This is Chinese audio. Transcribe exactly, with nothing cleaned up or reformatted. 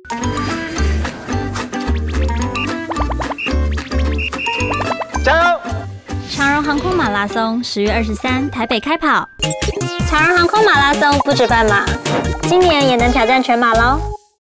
加油！ 长荣航空马拉松十月二十三台北开跑。 长荣航空马拉松不止半马，今年也能挑战全马喽！